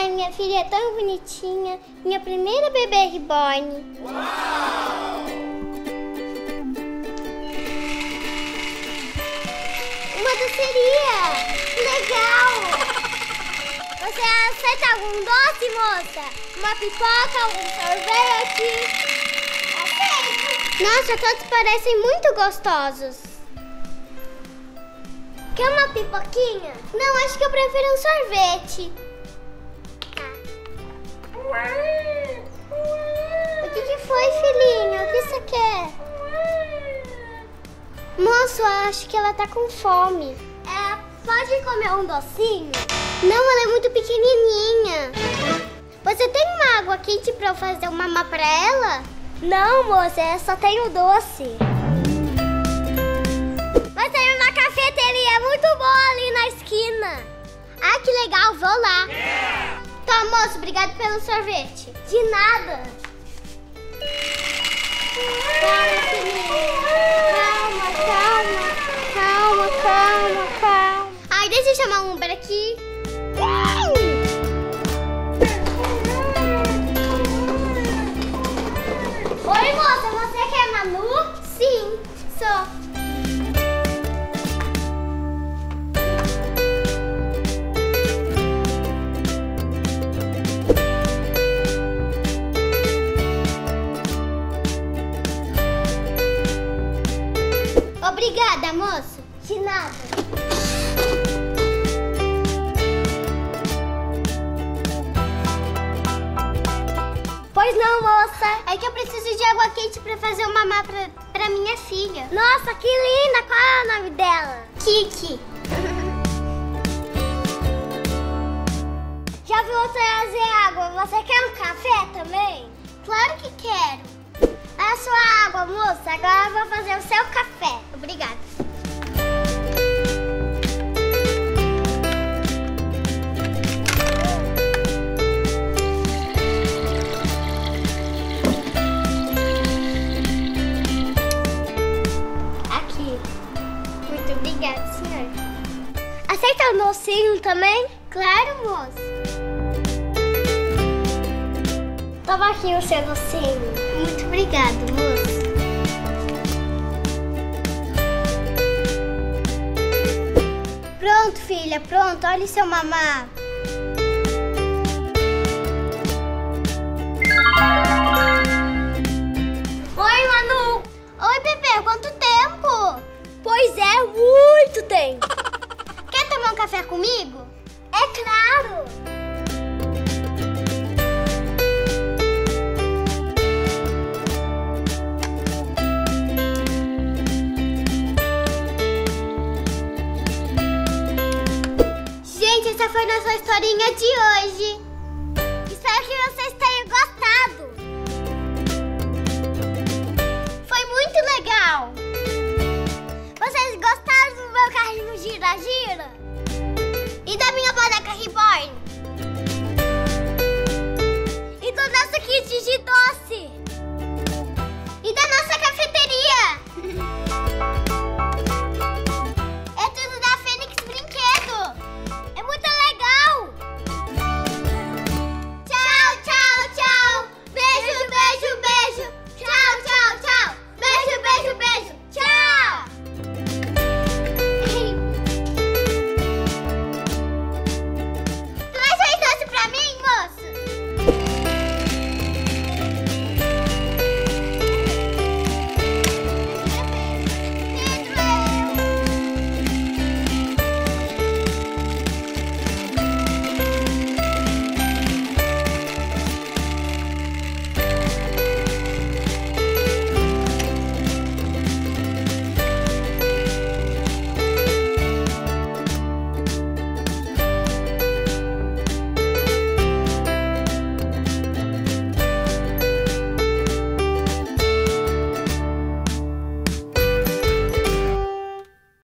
minha filha é tão bonitinha. Minha primeira bebê reborn. Uau! Uma doceria! Legal! Você aceita algum doce, moça? Uma pipoca, algum sorvete? Aceito! Nossa, todos parecem muito gostosos. Quer uma pipoquinha? Não, acho que eu prefiro um sorvete. O que foi, filhinho? O que você quer? Moço, acho que ela tá com fome. Pode comer um docinho? Não, ela é muito pequenininha. Você tem uma água quente pra eu fazer uma mamá pra ela? Não, moça, eu só tenho doce. Mas tem uma cafeteria muito boa ali na esquina. Ah, que legal, vou lá. Tá, moço, obrigado pelo sorvete. De nada. Calma, filhinha. Calma. Ai, deixa eu chamar um Uber aqui. Oi, moça, você quer Manu? Sim, sou. Obrigada, moço. De nada. Pois não, moça. É que eu preciso de água quente pra fazer uma mamá pra minha filha. Nossa, que linda. Qual é o nome dela? Kiki. Já vou trazer água. Você quer um café também? Claro que quero. É a sua água, moça. Agora eu vou fazer o seu café. Obrigada. Aqui. Muito obrigada, senhor. Aceita um docinho também? Claro, moça. Toma aqui o seu docinho. Muito obrigada, moço. Pronto, filha, pronto. Olha o seu mamá. Oi, Manu. Oi, bebê. Quanto tempo? Pois é, muito tempo. Quer tomar um café comigo? É claro. Essa foi nossa historinha de hoje. Espero que vocês tenham gostado. Foi muito legal. Vocês gostaram do meu carrinho gira-gira?